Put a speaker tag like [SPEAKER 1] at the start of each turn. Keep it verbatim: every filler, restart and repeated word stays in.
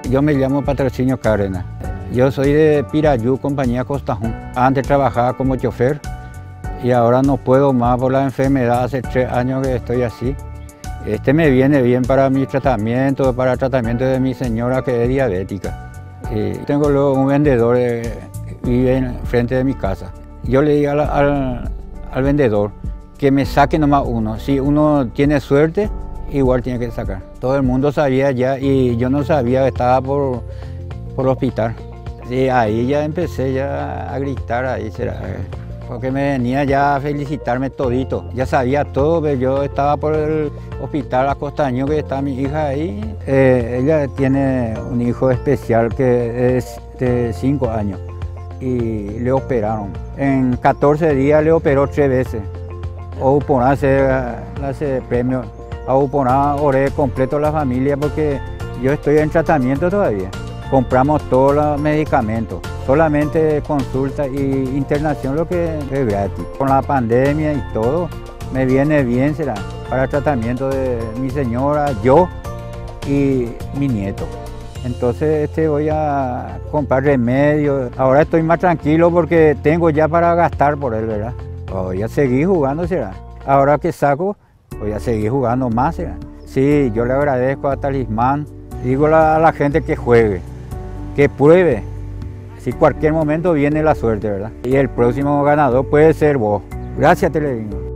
[SPEAKER 1] Yo me llamo Patrocinio Cárdenas. Yo soy de Pirayú, compañía Costajún. Antes trabajaba como chofer y ahora no puedo más por la enfermedad. Hace tres años que estoy así. Este me viene bien para mi tratamiento, para el tratamiento de mi señora que es diabética. Y tengo luego un vendedor que vive en frente de mi casa. Yo le digo al, al, al vendedor que me saque nomás uno. Si uno tiene suerte, igual tiene que sacar. Todo el mundo sabía ya y yo no sabía que estaba por, por el hospital. Y ahí ya empecé ya a gritar, ahí será, porque me venía ya a felicitarme todito. Ya sabía todo, pero yo estaba por el hospital Acostaño, que está mi hija ahí. Eh, ella tiene un hijo especial que es de cinco años y le operaron. En catorce días le operó tres veces. Uponá se hace premio. A Uponá oré completo la familia porque yo estoy en tratamiento todavía. Compramos todos los medicamentos, solamente consulta y internación lo que es gratis. Con la pandemia y todo, me viene bien será para el tratamiento de mi señora, yo y mi nieto. Entonces este, voy a comprar remedios. Ahora estoy más tranquilo porque tengo ya para gastar por él, ¿verdad? Voy a seguir jugando será. Ahora que saco, voy a seguir jugando más será. Sí, yo le agradezco a Talismán. Digo a la gente que juegue, que pruebe, si cualquier momento viene la suerte, ¿verdad? Y el próximo ganador puede ser vos. Gracias, Televingo.